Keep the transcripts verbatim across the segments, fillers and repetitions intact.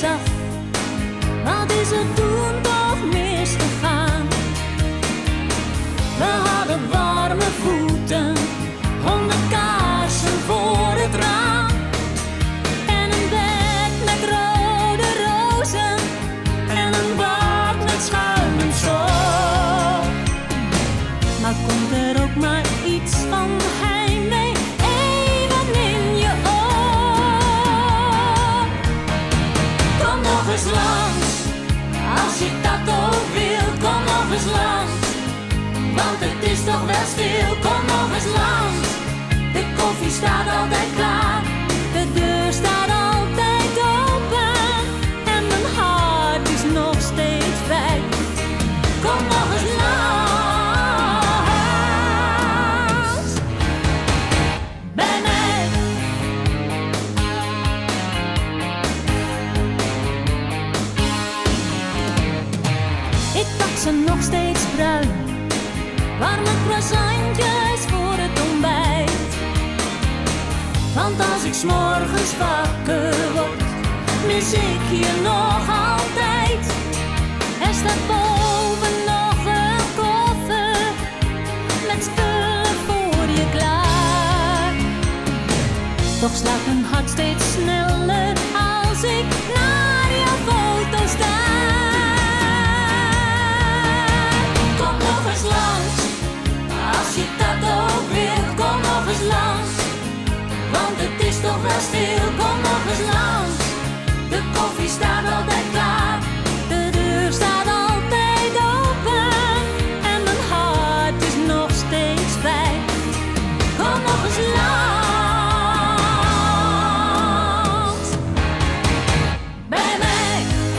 rechtsaf. Wat is er toen toch misgegaan? We hadden warme voeten, honderd kaarsen voor het raam en een bed met rode rozen en een bad met schuim en zo. Maar komt er ook maar iets van heimwee even in je oog? Kom nog eens langs, als je dat ook wil, kom nog eens langs. Want het is toch wel stil, kom nog eens langs. De koffie staat altijd klaar, de deur staat altijd open en mijn hart is nog steeds vrij. Kom nog eens langs bij mij. Ik bak ze nog steeds bruin, warme croissantjes voor het ontbijt. Want als ik 's morgens wakker word, mis ik je nog altijd. Er staat boven nog een koffer met spullen voor je klaar. Toch slaat mijn hart steeds sneller als ik naar jouw foto sta. Kom nog eens langs, als je dat ook wil, kom nog eens langs. Want het is toch wel stil, kom nog eens langs. De koffie staat altijd klaar, de deur staat altijd open en mijn hart is nog steeds vrij. Kom nog eens langs bij mij.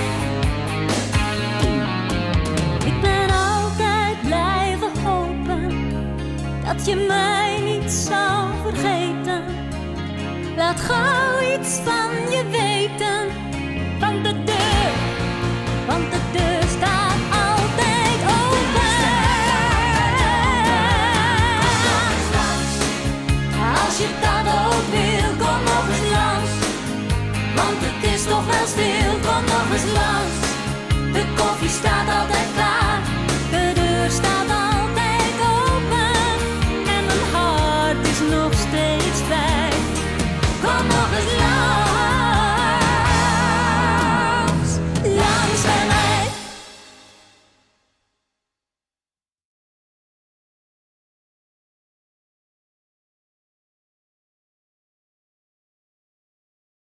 Ik ben altijd blijven hopen dat je mij niet zou vergeten. Laat gauw iets van je weten, van de deur, want de deur staat altijd open. Als je dat ook wil, kom nog eens langs. Want het is toch wel stil, kom nog eens langs.